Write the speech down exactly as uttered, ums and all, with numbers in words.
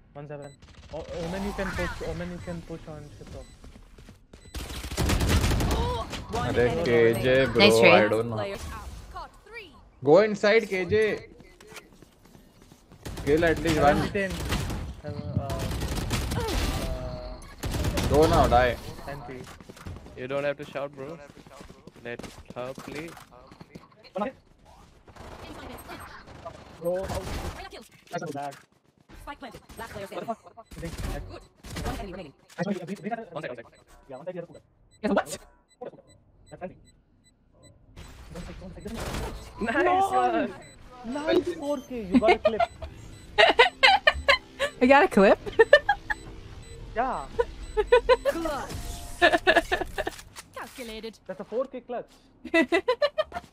One seven. Oh, Omen, you can push. Omen, you can push on ship. Arey K J, bro, Nice trade. I don't know. Go inside, K J. Kill at least one. Uh, uh, Go now, die. You don't have to shout, bro. Let her play. Go out. That's bad. Spike planted. Last player standing. Good. One enemy remaining. One second, one second. Yeah, one side. Yes, what? Nice one. Nice four K. You got a clip. I got a clip. Yeah. Clutch. Calculated. That's a four K clutch.